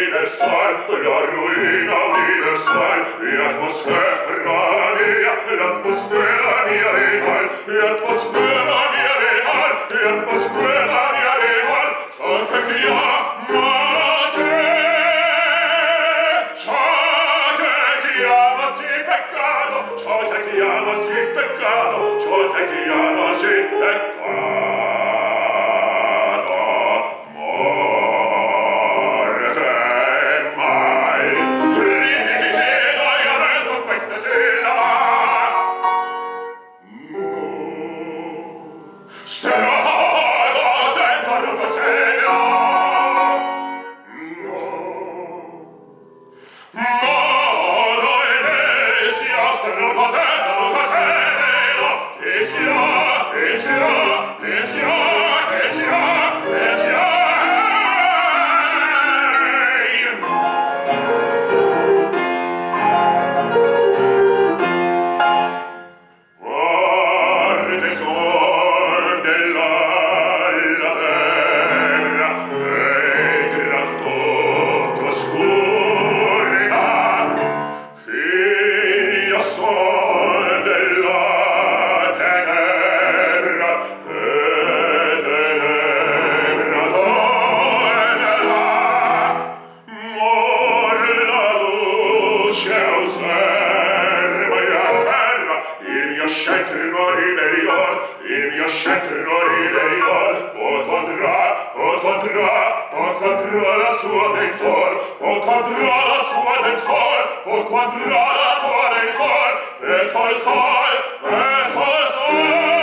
universal, la ruina universal, l'atmosfera mia vital, l'atmosfera mia vital, l'atmosfera mia vital, ciò che chiama peccato, ciò che chiamasi peccato, ciò che chiamasi peccato, morte mai. Rivedo io rendo questa sillaba. No. Strada dentro Rococena. No. Modo e bestia stropotendo Rococena. Che sia, che sia, che sia, che sia, che sia. Guarde son dell'alla terra e gran tutto oscurità. Figlio son della tenebra e tenebra tornerà. Mor la luce osserva la terra, il mio scettro ribellion, il mio scettro ribellion, o contra la sua tensor, o contra la sua tensor, o contra la sua tensor, verso il sol, verso il sol.